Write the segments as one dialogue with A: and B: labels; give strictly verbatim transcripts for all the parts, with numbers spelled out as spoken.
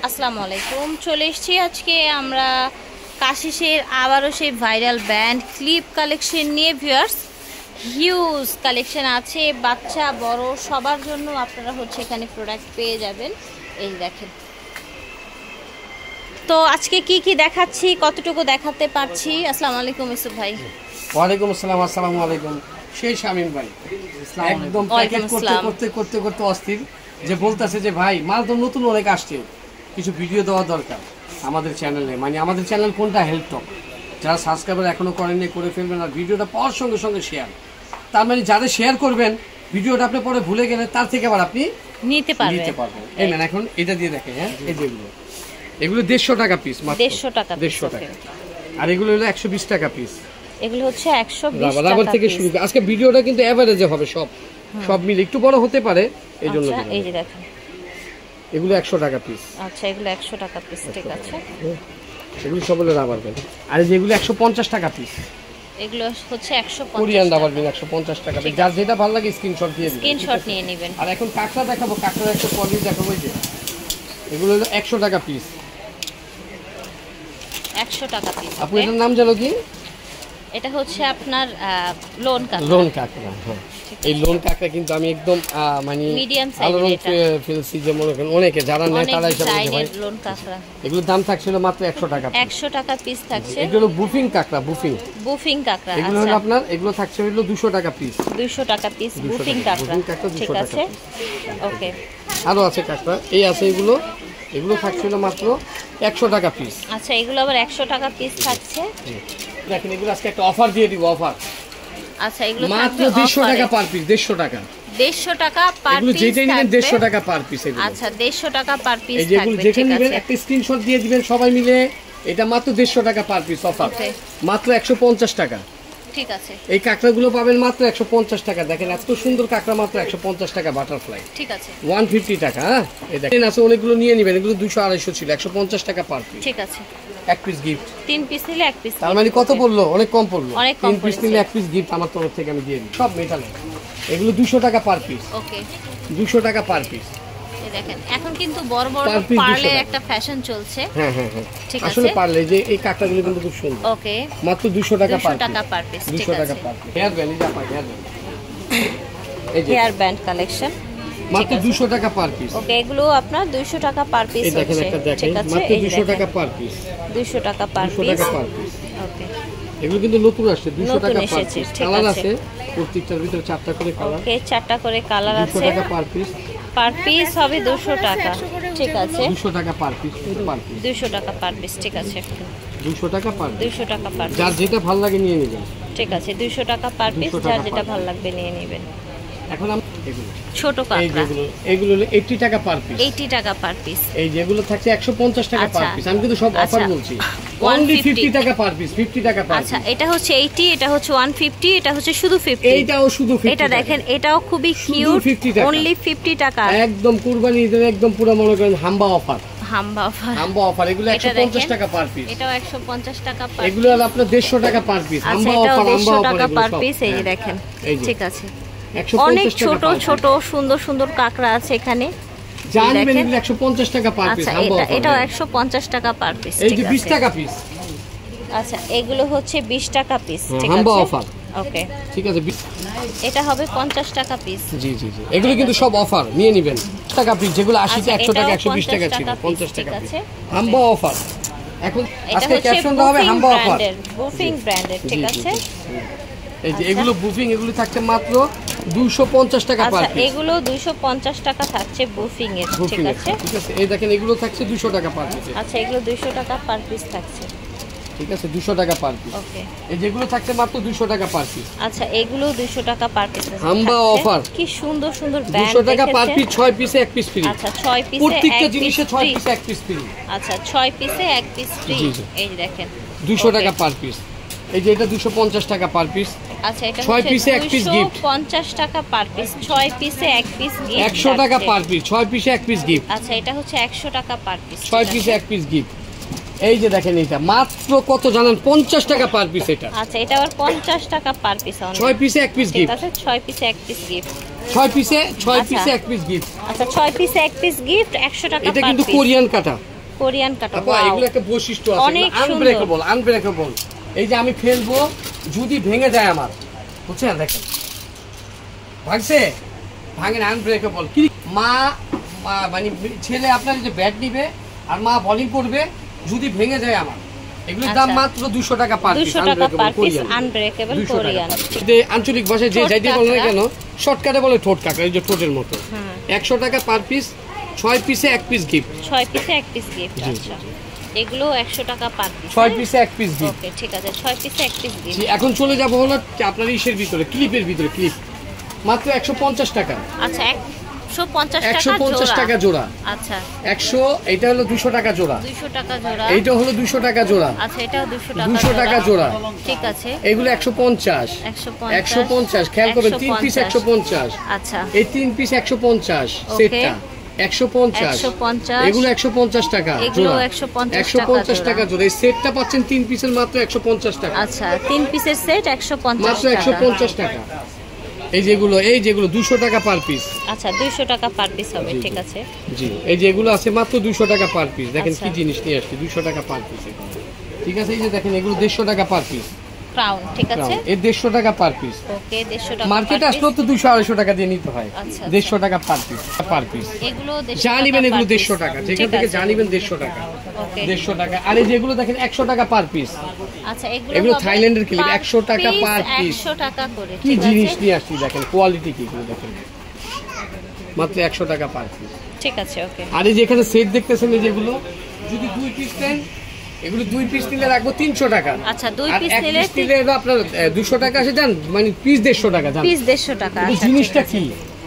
A: আসসালামু আলাইকুম। চলে এসেছি আজকে আমরা কাশিসের আবারও সেই ভাইরাল ব্যান্ড ক্লিপ কালেকশন নিয়ে। ভিউয়ার্স, হিউজ কালেকশন আছে, বাচ্চা বড় সবার জন্য আপনারা হচ্ছে এখানে প্রোডাক্ট পেয়ে যাবেন। এই দেখেন, তো আজকে কি কি দেখাচ্ছি, কতটুকু দেখাতে পারছি। আসসালামু আলাইকুম ইউসুফ ভাই।
B: ওয়ালাইকুম আসসালাম। আসসালামু আলাইকুম। সেই শামিম ভাই একদম প্যাকেট করতে করতে করতে করতে অস্থির, যে বলতেছে যে ভাই মাল তো নতুন অনেক আসছে, কিছু ভিডিও দেওয়া দরকার আমাদের চ্যানেলে। মানে আমাদের চ্যানেল কোনটা, হেলথ টক। যারা সাবস্ক্রাইবার এখনো করেননি করে ফেলবেন, আর ভিডিওটা পাওয়ার সঙ্গে সঙ্গে শেয়ার। তার মানে যাদের শেয়ার করবেন ভিডিওটা আপনি পরে ভুলে গেলে তার থেকে আবার আপনি
A: নিতে পারবেন
B: নিতে পারবেন। এই নেন, এখন এটা দিয়ে দেখেন। হ্যাঁ, এই যেগুলো এগুলো দেড়শো টাকা পিস,
A: দেড়শো টাকা
B: দেড়শো টাকা। আর এগুলো হলো একশো বিশ টাকা পিস।
A: এগুলো হচ্ছে একশো বিশ টাকা
B: রাবার থেকে শুরু। আজকে ভিডিওটা কিন্তু এভারেজে হবে, সব সব মিলে একটু বড় হতে পারে এই জন্য।
A: এই যে দেখেন,
B: এগুলো একশো টাকা পিস।
A: আচ্ছা, এগুলো একশো টাকা পিস, ঠিক আছে।
B: এগুলো সব হলো রাবার ব্যান্ড। আর যেগুলো একশো পঞ্চাশ টাকা পিস,
A: এগুলো হচ্ছে একশো পঞ্চাশ
B: কোরিয়ান রাবার ব্যান্ড একশো পঞ্চাশ টাকা পিস। যার যেটা ভালো লাগে স্ক্রিনশট দিয়ে দিবেন,
A: স্ক্রিনশট নিয়ে নেবেন।
B: আর এখন কাঁকড়া দেখাবো, কাঁকড়ার একটা কোয়ালিটি দেখাবো। এই যে এগুলো হলো একশো টাকা পিস,
A: একশো টাকা পিস।
B: আপু এটার নাম জানো কি?
A: এটা হচ্ছে আপনার লোন কাঁকড়া।
B: লোন কাঁকড়া, হ্যাঁ। এই লোন কাঁকড়া কিন্তু আমি একদম মানে
A: মিডিয়াম সাইজের এটা
B: ফেলছি, যে মনে করেন অনেকে যারা নেয় তারা হিসাবে ভাই
A: লোন কাঁকড়া।
B: এগুলোর দাম থাকছিল মাত্র একশো টাকা,
A: একশো টাকা পিস থাকছে।
B: এগুলো হলো বুফিং কাঁকড়া, বুফিং
A: বুফিং কাঁকড়া।
B: এগুলো হলো আপনার, এগুলো থাকছে হলো দুশো টাকা পিস,
A: দুশো টাকা পিস বুফিং কাঁকড়া, ঠিক আছে। ওকে,
B: আরো আছে কাঁকড়া, এই আছে এগুলো, এগুলো থাকছিল মাত্র একশো টাকা পিস।
A: আচ্ছা, এগুলো আবার একশো টাকা পিস থাকছে।
B: দেখেন এগুলো আজকে একটা অফার দিয়ে দিব, অফার।
A: আচ্ছা, এগুলো
B: মাত্র দেড়শো টাকা পার পিস, দেড়শো টাকা,
A: দেড়শো টাকা পার পিস।
B: যেটাই নেবেন দেড়শো টাকা পার পিস।
A: আচ্ছা, দেড়শো টাকা পার পিস
B: এই যেগুলো যেখানে নেবেন একটা স্ক্রিনশট দিয়ে দিবেন সবাই মিলে। এটা মাত্র দেড়শো টাকা পার পিস অফার, মাত্র একশো পঞ্চাশ টাকা,
A: ঠিক আছে।
B: এই কাঁকড়াগুলো পাবেন মাত্র একশো পঞ্চাশ টাকা। দেখেন এত সুন্দর কাঁকড়া, মাত্র একশো পঞ্চাশ টাকা বাটারফ্লাই, ঠিক আছে। ওয়ান ফিফটি টাকা। হ্যাঁ, এই দেখেন আছে অনেকগুলো নিয়ে নেবেন, এগুলো দুশো আড়াইশো ছিল, একশো পঞ্চাশ টাকা পার পিস,
A: ঠিক আছে।
B: এক পিস গিফট,
A: তিন পিস নিলে এক পিস।
B: তার মানে কত পড়লো? অনেক কম পড়লো।
A: তিন
B: পিস নিলে এক পিস গিফট আমার তরফ থেকে আমি দিয়ে দিই। সব মেটালে এগুলো দুশো টাকা পার পিস।
A: ওকে,
B: দুশো টাকা পার পিস।
A: দেখেন এখন কিন্তু বড় বড় পার্লের একটা ফ্যাশন চলছে।
B: হ্যাঁ হ্যাঁ হ্যাঁ,
A: ঠিক আছে।
B: আসলে পার্লে যে এই কাঁকড়াগুলো কিন্তু খুব সুন্দর।
A: ওকে,
B: মাত্র দুশো টাকা পার পিস,
A: টাকা পার পিস,
B: দুশো টাকা পার পিস। হেয়ার ব্যান্ড, এই যে হেয়ার ব্যান্ড,
A: এই যে হেয়ার ব্যান্ড কালেকশন
B: মাত্র দুশো টাকা পার পিস।
A: ওকে, এগুলো আপনার দুশো টাকা পার পিস হচ্ছে,
B: দেখেন একটা দেখেন, মাত্র দুশো টাকা পার পিস,
A: দুশো টাকা পার পিস,
B: দুশো টাকা পার পিস।
A: ওকে,
B: এগুলো কিন্তু নতুন আসছে, দুশো টাকা পার পিস। কালার
A: আছে
B: প্রত্যেকটার ভিতরে চারটা করে কালার।
A: ওকে, চারটা করে কালার আছে।
B: দুশো টাকা পার পিস,
A: পার পিস হবে দুশো টাকা, ঠিক আছে।
B: দুশো টাকা পার পিস, পার পিস
A: দুশো টাকা পার পিস, ঠিক আছে।
B: দুশো টাকা পার পিস,
A: দুশো টাকা পার পিস,
B: যার যেটা ভালো লাগে নিয়ে নেবেন,
A: ঠিক আছে। দুশো টাকা পার পিস, যার যেটা ভালো লাগবে নিয়ে নেবেন।
B: এখন আমরা এগুলো
A: ছোট কাঁকড়া,
B: এগুলো হলো আশি টাকা পার পিস,
A: আশি টাকা পার পিস।
B: এই যেগুলো থাকছে একশো পঞ্চাশ টাকা পার পিস। আমি কিন্তু সব অফার বলছি, অনলি পঞ্চাশ টাকা পার পিস, পঞ্চাশ টাকা পার পিস।
A: আচ্ছা, এটা হচ্ছে আশি, এটা হচ্ছে একশো পঞ্চাশ, এটা হচ্ছে শুধু পঞ্চাশ।
B: এইটাও শুধু পঞ্চাশ।
A: এটা দেখেন, এটাও খুবই কিউট, অনলি পঞ্চাশ টাকা।
B: একদম কুরবানি ঈদের একদম পুরো মনে করেন হাম্বা অফার,
A: হাম্বা অফার,
B: হাম্বা অফার। এগুলো একশো পঞ্চাশ টাকা পার পিস,
A: এটাও একশো পঞ্চাশ টাকা পার পিস।
B: এগুলো হলো আপনার দেড়শো টাকা পার পিস, হাম্বা অফার, হাম্বা অফার
A: টাকা পার পিস। এই যে দেখেন, ঠিক আছে। অনেক ছোট ছোট সুন্দর সুন্দর কাঁকড়া আছে এখানে,
B: জানেন এগুলো একশো পঞ্চাশ টাকা পার পিস, হাম্বা অফার।
A: এটাও একশো পঞ্চাশ টাকা পার পিস,
B: এই যে বিশ টাকা পিস।
A: আচ্ছা, এগুলো হচ্ছে বিশ টাকা পিস, ঠিক আছে,
B: হাম্বা অফার।
A: ওকে,
B: ঠিক আছে।
A: এটা হবে পঞ্চাশ টাকা পিস।
B: জি জি জি, এগুলো কিন্তু সব অফার, নিয়ে নেবেন। টাকা পিস, যেগুলো আশি টা একশো টাকা একশো বিশ টাকা ছিল, পঞ্চাশ টাকা পিস, হাম্বা অফার। এখন আজকে ক্যাপশনটা হবে হাম্বা অফার,
A: বুফিং ব্র্যান্ডের, ঠিক আছে।
B: এই যে এগুলো বুফিং, এগুলো থাকছে মাত্র দুইশো পঞ্চাশ টাকা পার পিস।
A: এগুলো দুইশো পঞ্চাশ টাকা থাকছে বুফিং এর, ঠিক আছে।
B: ঠিক আছে, এই দেখেন এগুলো থাকছে দুইশো টাকা পার পিস।
A: আচ্ছা, এগুলো দুইশো টাকা পার পিস থাকছে,
B: ঠিক আছে, দুইশো টাকা পার পিস।
A: ওকে,
B: এই যেগুলো থাকছে মাত্র দুইশো টাকা পার পিস।
A: আচ্ছা, এগুলো দুইশো টাকা পার পিস,
B: হাম্বা অফার।
A: কি সুন্দর সুন্দর ব্যান্ড,
B: দুইশো টাকা পার পিস, ছয় পিসে এক পিস ফ্রি।
A: আচ্ছা, ছয় পিসে
B: প্রত্যেকটা জিনিসে ছয় পিসে এক পিস ফ্রি।
A: আচ্ছা, ছয় পিসে এক পিস ফ্রি, এই যে দেখেন,
B: দুইশো টাকা পার পিস। এই যে এটা দুইশো পঞ্চাশ টাকা পার পিস।
A: আচ্ছা, এটা
B: ছয় পিসে এক পিস গিফট,
A: পঞ্চাশ টাকা পার পিস, ছয় পিসে এক পিস গিফট,
B: একশো টাকা পার পিস, ছয় পিসে এক পিস গিফট।
A: আচ্ছা, এটা হচ্ছে একশো টাকা পার পিস,
B: ছয় পিসে এক পিস গিফট। এই যে দেখেন, এটা মাত্র কত জানেন? পঞ্চাশ টাকা পার পিস এটা।
A: আচ্ছা, এটা আবার পঞ্চাশ টাকা পার পিস,
B: ছয় পিসে এক পিস গিফট।
A: আচ্ছা, ছয় পিসে এক পিস গিফট,
B: ছয় পিসে ছয় পিসে এক পিস গিফট।
A: আচ্ছা, ছয় পিসে এক পিস গিফট, একশো টাকা।
B: এটা কিন্তু কোরিয়ান কাটা,
A: কোরিয়ান কাটন।
B: আপা এগুলো একটা বৈশিষ্ট্য আছে,
A: অনেক
B: আনব্রেকেবল আনব্রেকেবল। এই যে আমি ফেলবো যদি ভেঙে যায় আমার, বুঝছেন, দেখেন ভাঙছে, ভাঙেন, আনব্রেকেবল। কি মা মানে ছেলে আপনার যে ব্যাট নিবে আর মা বোলিং করবে, যদি ভেঙে যায় আমার, এগুলোর দাম মাত্র দুশো টাকা পার পিস,
A: আনব্রেকেবল কোরিয়ান।
B: আঞ্চলিক ভাষায় যে যাইতে বলে না কেন, শর্টকাটে বলে ঠোঁট কাঁকড়া, এই যে ঠোঁটের মতো। একশো টাকা পার পিস, ছয় পিসে এক পিস গিফট,
A: ছয় পিসে এক পিস গিফট। আচ্ছা এগুলো একশো টাকা পার পিস,
B: ছয় পিসে এক পিস গিফট।
A: ওকে ঠিক আছে, ছয় পিসে এক পিস গিফট।
B: এখন চলে যাব হলো আপনার ইসের ভিতরে, ক্লিপের ভিতরে, ক্লিপ মাত্র একশো পঞ্চাশ টাকা।
A: আচ্ছা একশো পঞ্চাশ টাকা,
B: একশো পঞ্চাশ টাকা জোড়া।
A: আচ্ছা
B: একশো, এটা হলো দুশো টাকা জোড়া,
A: দুইশো টাকা জোড়া,
B: এইটা হলো দুশো টাকা জোড়া।
A: আচ্ছা এটাও দুশো টাকা,
B: দুশো টাকা জোড়া,
A: ঠিক আছে।
B: এগুলো একশো পঞ্চাশ, একশো পঞ্চাশ, খেয়াল করবেন, তিন পিস একশো পঞ্চাশ।
A: আচ্ছা
B: এই তিন পিস একশো পঞ্চাশ সেটটা একশো পঞ্চাশ, এগুলো একশো পঞ্চাশ টাকা জোড়া, একশো পঞ্চাশ টাকা জোড়া। এই সেটটা পাচ্ছেন তিন পিসের মাত্র একশো পঞ্চাশ টাকা।
A: আচ্ছা তিন পিসের সেট একশো পঞ্চাশ,
B: মাত্র একশো পঞ্চাশ টাকা। এই যেগুলো, এই যেগুলো দুশো টাকা পার পিস।
A: আচ্ছা দুইশো টাকা পার পিস হবে, ঠিক আছে।
B: জি এই যেগুলো আছে মাত্র দুশো টাকা পার পিস। দেখেন কি জিনিস নিয়ে আসছে, দুশো টাকা পার পিস, ঠিক আছে। এই যে দেখেন এগুলো দেড়শো টাকা পার পিস,
A: ক্রাউন, ঠিক আছে।
B: এই দেড়শো টাকা পার পিস।
A: ওকে দেড়শো টাকা।
B: মার্কেটে আসলে তো দুশো আড়াইশো টাকা দিয়ে নিতে হয়। দেড়শো টাকা পার পিস, পার পিস
A: এগুলো
B: জানিবেন, এগুলো দেড়শো টাকা, যেখান থেকে জানিবেন দেড়শো টাকা, দেড়শো টাকা। আর এই যেগুলো দেখেন একশো টাকা পার পিস।
A: আচ্ছা
B: এগুলো থাইল্যান্ডের ক্লিপ, একশো টাকা পার পিস।
A: একশো টাকা করে,
B: কি জিনিস নিয়ে আসছি দেখেন, কোয়ালিটি কি গুলো দেখেন, মাত্র একশো টাকা পার পিস,
A: ঠিক আছে। ওকে
B: আর এই যে এখানে সেট দেখতেছেন, এই যেগুলো যদি দুই পিস নেন, এগুলো দুই পিস নিলে রাখবো তিনশো টাকা।
A: আচ্ছা দুই পিস নিলে
B: নিলে আপনার দুশো টাকা আসে, জান মানে পিস দেড়শো টাকা, জান
A: পিস দেড়শো টাকা।
B: জিনিসটা কি,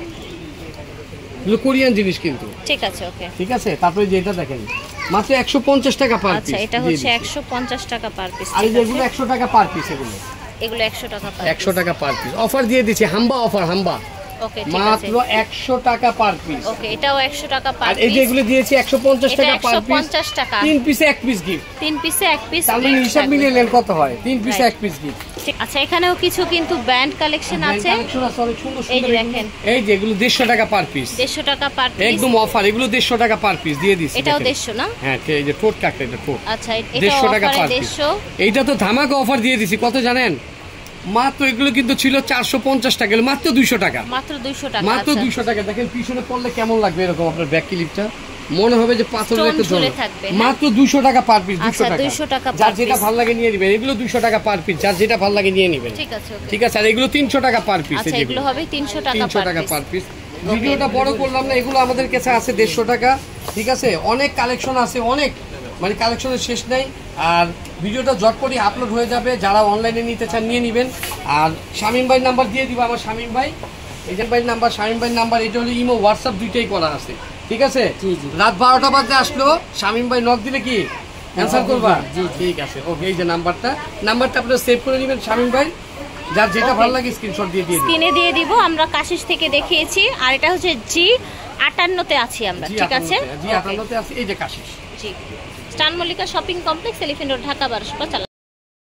B: এগুলো কোরিয়ান জিনিস কিন্তু,
A: ঠিক আছে। ওকে
B: ঠিক আছে। তারপরে যেটা দেখেন মাত্র একশো পঞ্চাশ টাকা পার পিস।
A: আচ্ছা এটা হচ্ছে একশো পঞ্চাশ টাকা পার পিস,
B: আর এগুলো একশো টাকা পার পিস, এগুলো
A: এগুলো একশো টাকা পার
B: একশো টাকা পার পিস। অফার দিয়ে দিচ্ছি, হাম্বা অফার, হাম্বা।
A: ওকে ঠিক আছে,
B: মাত্র একশো টাকা পার পিস।
A: ওকে এটাও একশো টাকা পার
B: আর
A: পিস।
B: এই যে এগুলো দিয়েছি একশো পঞ্চাশ টাকা পার পিস,
A: একশো পঞ্চাশ টাকা,
B: তিন পিসে এক পিস গিফট,
A: তিন পিসে এক পিস।
B: তাহলে হিসাব মিলিয়ে নেন কত হয়, তিন পিসে এক পিস গিফট।
A: আচ্ছা এখানেও কিছু কিন্তু ব্যান্ড কালেকশন আছে, এই যে দেখেন,
B: এই যে এগুলো দেড়শো টাকা পার পিস,
A: দেড়শো টাকা পার পিস,
B: একদম অফার। এগুলো দেড়শো টাকা পার পিস দিয়ে দিচ্ছি।
A: এটাও দেড়শো না?
B: হ্যাঁ এই যে ঠোঁট কাটটা, এটা ঠোঁট।
A: আচ্ছা
B: দেড়শো টাকা পার পিস। এইটা তো ধামাকা অফার দিয়ে দিছি, কত জানেন? মাত্র এগুলো কিন্তু ছিল চারশো পঞ্চাশ টাকা, মাত্র দুইশো টাকা,
A: মাত্র দুইশো টাকা,
B: মাত্র দুইশো টাকা। দেখেন পিছনে পড়লে কেমন লাগবে, এরকম আপনার ব্যাক ক্লিপটা মনে হবে যে পাথরের একটা ঝুলে থাকবে। মাত্র দুইশো টাকা পার পিস, দুইশো টাকা। যার যেটা ভালো লাগে নিয়ে নেবেন, এগুলো দুইশো টাকা পার পিস, যার যেটা ভালো লাগে নিয়ে নেবেন, ঠিক আছে। ঠিক আছে। আর এগুলো তিনশো টাকা পার পিস,
A: এগুলো হবে তিনশো টাকা
B: পার পিস। ভিডিওটা বড় করলাম না, এগুলো আমাদের কাছে আছে দেড়শো টাকা, ঠিক আছে। অনেক কালেকশন আছে, অনেক মানে কালেকশনের শেষ নেই। আর ভিডিওটা ঝটপটি আপলোড হয়ে যাবে, যারা অনলাইনে নিতে চান নিয়ে নেবেন। আর শামীম ভাইয়ের নাম্বার দিয়ে দিব, আমার শামীম ভাই, এজেন্ট ভাইয়ের নাম্বার, শামীম ভাইয়ের নাম্বার, এটা হলো ইমো হোয়াটসঅ্যাপ দুইটাই করা আছে, ঠিক আছে। রাত বারোটা বাজে আসলো শামীম ভাই নক দিলে কি অ্যান্সার করবা? ঠিক আছে, ওকে। এই যে নাম্বারটা, নাম্বারটা আপনারা সেভ করে নেবেন শামীম ভাই, যার যেটা ভালো লাগে স্ক্রিনশট দিয়ে দিয়ে
A: স্ক্রিনে দিয়ে দিব। আমরা কাশিশ থেকে দেখিয়েছি, আর এটা হচ্ছে জি আটান্নতে আছি আমরা, ঠিক আছে।
B: জি আটান্নতে আছি, এই যে কাশিশ।
A: জি স্টান Mallika shopping complex, Elephant Road, Dhaka বারোশো।